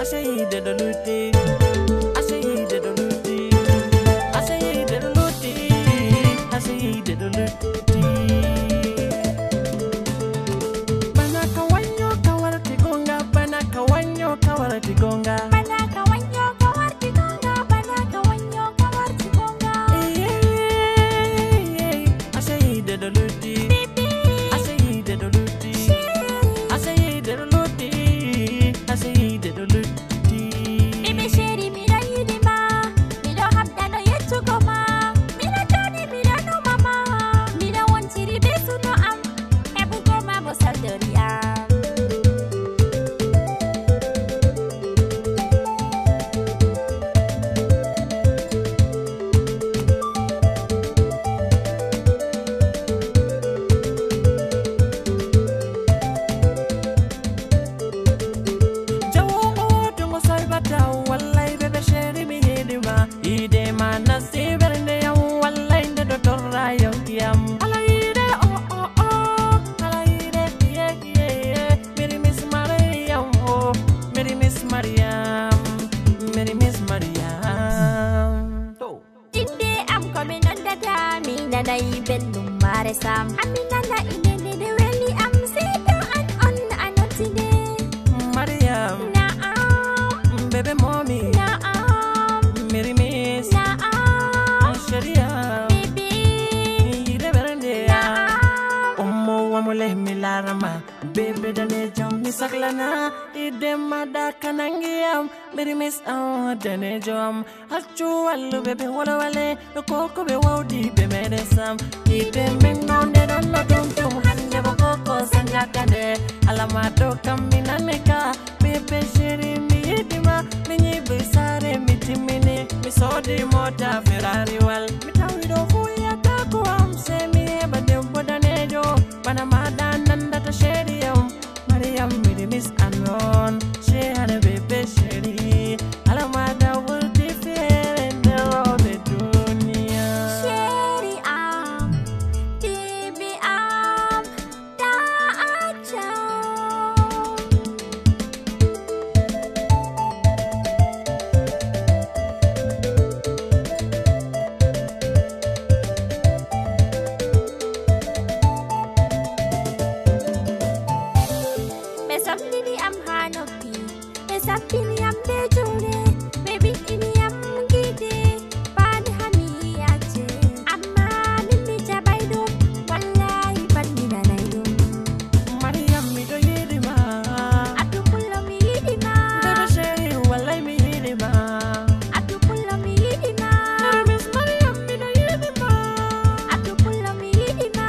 Baby dane jam mi saklana idema da kanangiam Meri miss dane jam Hachu wallu baby wala wale Koko be wawdi be medesam Ide mengonde don no dum dum hande bo koko sangatande Alamado kamina neka Baby shiri mi idima Minyi bisare mi timini Mi sodi mota Ferrari wal Mi tawido fuya taku amse mi eba dembo dane jo Panamada nanda ta sheri Mariam miri miss unknown She had a baby sheri Alamada will be fair in the road the dunya Sheri Tibi da acha Something I'm hanopi, something I'm dejole, baby ini I'm gide, pad hani ache, amma mimi jabaido, wallahi pandina naido. Mariam mi do yidima, Atupulo mi yidima, baby sheri wallahi mi yidima, Atupulo mi yidima, Miss Mariam mi do yidima, Atupulo mi yidima.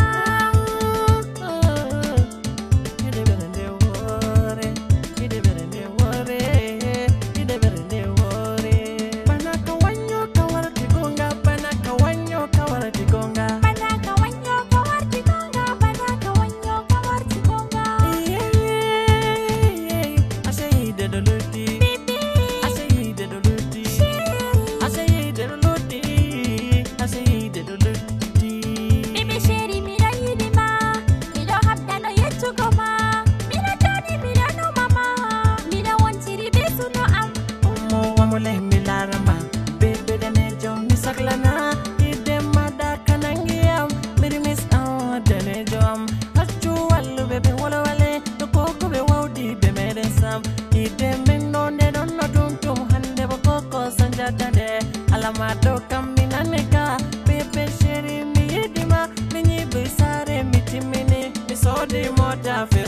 Alamado kamina neka Pepe sheri mi yedima Minyi bisare mi timini Mi sodi mota